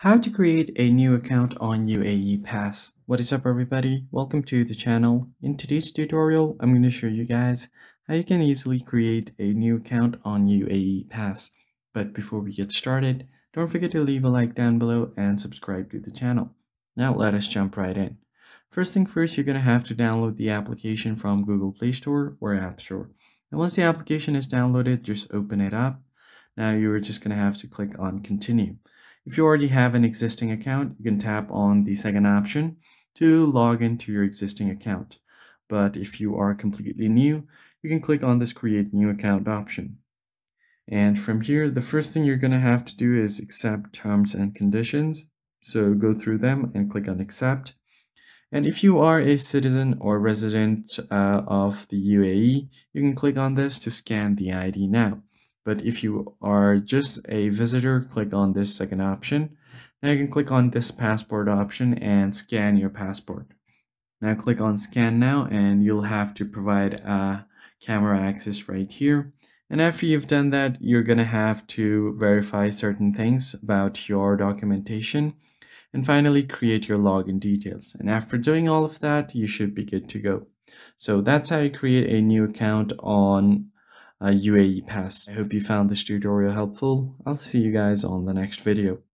How to create a new account on UAE Pass. What is up everybody? Welcome to the channel. In today's tutorial, I'm going to show you guys how you can easily create a new account on UAE Pass. But before we get started, don't forget to leave a like down below and subscribe to the channel. Now let us jump right in. First thing first, you're going to have to download the application from Google Play Store or App Store. And once the application is downloaded, just open it up. Now you're just going to have to click on continue. If you already have an existing account, you can tap on the second option to log into your existing account. But if you are completely new, you can click on this create new account option. And from here, the first thing you're going to have to do is accept terms and conditions. So go through them and click on accept. And if you are a citizen or resident of the UAE, you can click on this to scan the ID now. But if you are just a visitor, click on this second option. Now you can click on this passport option and scan your passport. Now click on scan now and you'll have to provide camera access right here. And after you've done that, you're going to have to verify certain things about your documentation. And finally, create your login details. And after doing all of that, you should be good to go. So that's how you create a new account on UAE Pass. I hope you found this tutorial helpful. I'll see you guys on the next video.